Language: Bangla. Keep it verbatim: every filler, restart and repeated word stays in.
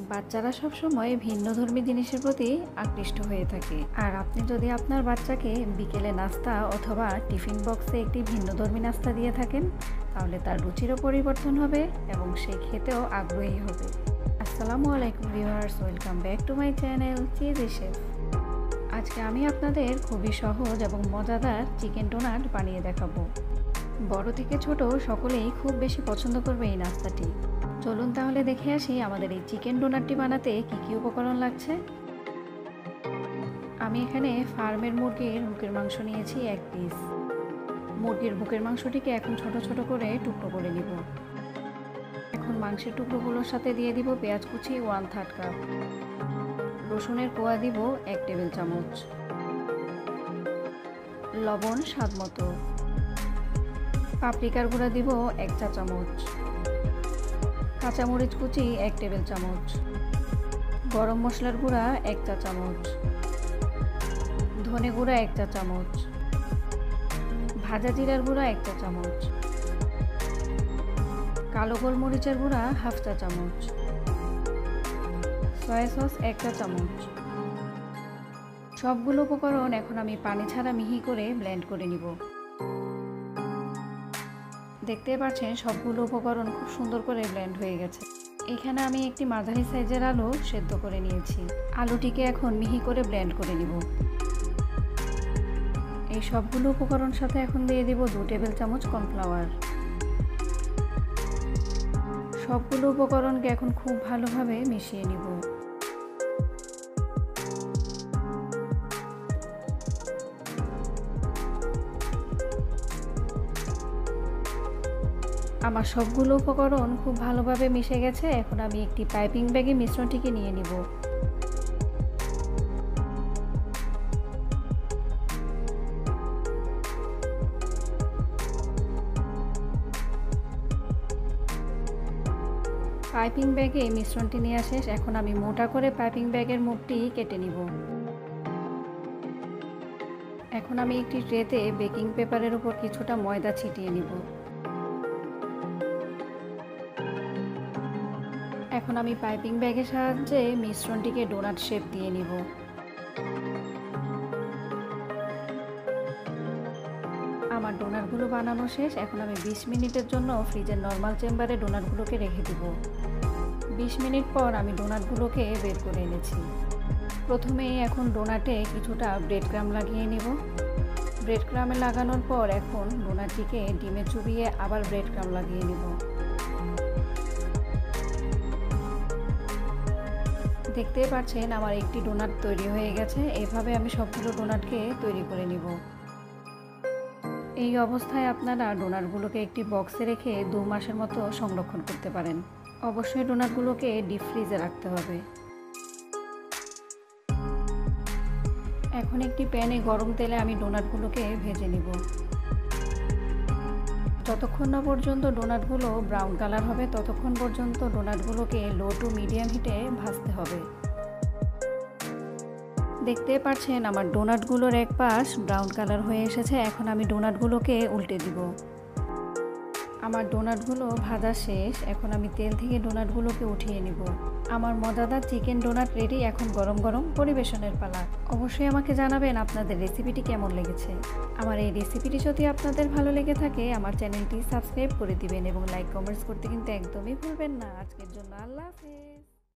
বাচ্চারা সব সময় ভিন্নধর্মী জিনিসের প্রতি আকৃষ্ট হয়ে থাকে। আর আপনি যদি আপনার বাচ্চাকে বিকেলে নাস্তা অথবা টিফিন বক্সে একটি ভিন্নধর্মী নাস্তা দিয়ে থাকেন, তাহলে তার রুচিরও পরিবর্তন হবে এবং সে খেতেও আগ্রহী হবে। আসসালামু আলাইকুম viewers, welcome back to my channel cheesy chef. আজকে আমি আপনাদের খুবই সহজ এবং মজাদার চিকেন ডোনাট বানিয়ে দেখাবো। বড় থেকে ছোট সকলেই খুব বেশি পছন্দ করবে এই নাস্তাটি। চলুন তাহলে দেখে আসি আমাদের এই চিকেন ডোনাটটি বানাতে কি কি উপকরণ লাগছে। আমি এখানে ফার্মের মুরগির বুকের মাংস নিয়েছি এক পিস। মুরগির বুকের মাংসটিকে এখন ছোট ছোট করে টুকরো করে নিব। এখন মাংসের টুকরোগুলোর সাথে দিয়ে দিব পেঁয়াজ কুচি ওয়ান থার্ড কাপ, রসুনের কোয়া দিব এক টেবিল চামচ, লবণ স্বাদ মতো, পাপরিকার গুঁড়া দিব এক চা চামচ, কাঁচামরিচ কুচি এক টেবিল চামচ, গরম মশলার গুঁড়া এক চা চামচ, ধনে গুঁড়া এক চা চামচ, ভাজা জিরার গুঁড়া এক চা চামচ, কালো গোলমরিচের গুঁড়া হাফ চা চামচ, সয়া সস এক চা চামচ। সবগুলো উপকরণ এখন আমি পানি ছাড়া মিহি করে ব্লেন্ড করে নিব। দেখতে পাচ্ছেন সবগুলো উপকরণ খুব সুন্দর করে ব্লেন্ড হয়ে গেছে। এখানে আমি একটি মাঝারি সাইজের আলু সেদ্ধ করে নিয়েছি। আলুটিকে এখন মিহি করে ব্লেন্ড করে নিব। এই সবগুলো উপকরণ সাথে এখন দিয়ে দিব দু টেবিল চামচ কর্নফ্লাওয়ার। সবগুলো উপকরণকে এখন খুব ভালোভাবে মিশিয়ে নিব। আমার সবগুলো উপকরণ খুব ভালোভাবে মিশে গেছে। এখন আমি একটি পাইপিং ব্যাগে মিশ্রণটিকে নিয়ে নিব। পাইপিং ব্যাগে মিশ্রণটি নেওয়া শেষ। এখন আমি মোটা করে পাইপিং ব্যাগের মুখটি কেটে নিব। এখন আমি একটি ট্রেতে বেকিং পেপারের উপর কিছুটা ময়দা ছিটিয়ে নিব। এখন আমি পাইপিং ব্যাগের সাহায্যে মিশ্রণটিকে ডোনাট শেপ দিয়ে নিব। আমার ডোনাটগুলো বানানো শেষ। এখন আমি বিশ মিনিটের জন্য ফ্রিজের নর্মাল চেম্বারে ডোনাটগুলোকে রেখে দেব। বিশ মিনিট পর আমি ডোনাটগুলোকে বের করে এনেছি। প্রথমে এখন ডোনাটে কিছুটা ব্রেড ক্রাম লাগিয়ে নিব। ব্রেড ক্রামে লাগানোর পর এখন ডোনাটটিকে ডিমে চুবিয়ে আবার ব্রেড ক্রাম লাগিয়ে নিব। দেখতে পাচ্ছেন আমার একটি ডোনাট তৈরি হয়ে গেছে। এভাবে আমি সবগুলো ডোনাটকে তৈরি করে নিব। এই অবস্থায় আপনারা ডোনাটগুলোকে একটি বক্সে রেখে দু মাসের মতো সংরক্ষণ করতে পারেন। অবশ্যই ডোনাটগুলোকে ডিপ ফ্রিজে রাখতে হবে। এখন একটি প্যানে গরম তেলে আমি ডোনাটগুলোকে ভেজে নিব। যতক্ষণ না পর্যন্ত ডোনাটগুলো ব্রাউন কালার হবে ততক্ষণ পর্যন্ত ডোনাটগুলোকে লো টু মিডিয়াম হিটে ভাজতে হবে। দেখতে পাচ্ছেন আমার ডোনাটগুলোর এক পাশ ব্রাউন কালার হয়ে এসেছে। এখন আমি ডোনাটগুলোকে উল্টে দিব। আমার ডোনাটগুলো ভাজা শেষ। এখন আমি তেল থেকে ডোনাটগুলোকে উঠিয়ে নিব। আমার মজাদার চিকেন ডোনাট রেডি। এখন গরম গরম পরিবেশনের পালা। অবশ্যই আমাকে জানাবেন আপনাদের রেসিপিটি কেমন লেগেছে। আমার এই রেসিপিটি যদি আপনাদের ভালো লেগে থাকে আমার চ্যানেলটি সাবস্ক্রাইব করে দিবেন এবং লাইক কমেন্টস করতে কিন্তু একদমই ভুলবেন না। আজকের জন্য আল্লাহ হাফেজ।